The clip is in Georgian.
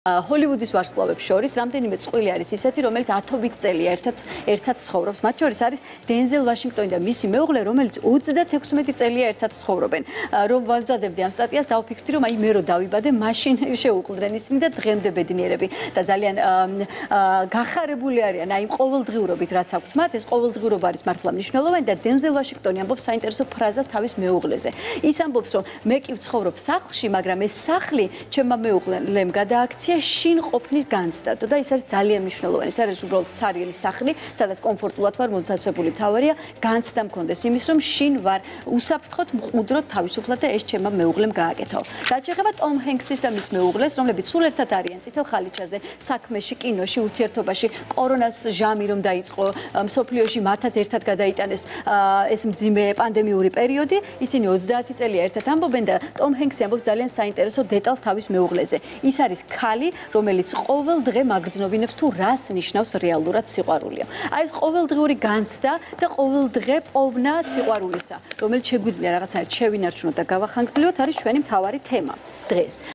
ჰოლივუდის ვარსკვლავებს შორის რამდენიმე წყვილი არის ისეთი, რომელიც 10 წელი ერთად ცხოვრობს. მათ შორის არის დენზელ ვაშინგტონი და მისი მეუღლე, რომელიც 36 წელია ერთად ცხოვრობენ. რომ ვაზრდებდი ამ სტატიას, დავფიქრდი, რომ აი მე რო დავიბადე, მაშინ შეუყვდნენ ისინი და დღემდე ბედნიერები და ძალიან გახარებული არიან აი იმ ყოველდღიურობით, რაც აქვთ მათ. ეს ყოველდღიურობა არის მართლა მნიშვნელოვანი და დენზელ ვაშინგტონი ამბობს საინტერესო ფრაზას თავის მეუღლეზე. ის ამბობს, რომ მე კი ვცხოვრობ სახლში, მაგრამ ეს სახლი ჩემმა მეუღლემ გადააქცია შინ ყოფნის განცდად და ის არის ძალიან მნიშვნელოვანი. ეს არის უბრალოდ ცარიელი სახლი, სადაც კომფორტულად ვარ მოთავსებული. მთავარია განცდა მქონდეს იმის, რომ შინ ვარ უსაფრთხოდ, მყუდროდ თავისუფლად და ეს ჩემმა მეუღლემ გააკეთო. რაც შეეხება ტომ ჰენქსის და მის მეუღლეს, რომლებიც სულ ერთად არიან წითელ ხალიჩაზე, საქმეში, კინოში, ურთიერთობაში, კორონას ჟამი რომ დაიწყო, მსოფლიოში მათაც ერთად გადაიტანეს ეს მძიმე პანდემიური პერიოდი, ისინი 30 წელია ერთად ამბობენ და ტომ ჰენქსი ამბობს ძალიან საინტერესო დეტალს თავის მეუღლეზე. ის არის ქალი რომელიც ყოველ დღე მაგრძნობინებს თუ რას ნიშნავს რეალურად სიყვარულია. აი ეს ყოველდღიური განცდა და ყოველ დღე პოვნა სიყვარულისა, რომელიც შეგვიძლია რაღაცნაირად შევინარჩუნოთ და გავახანგრძლივოთ, არის ჩვენი მთავარი თემა დღეს.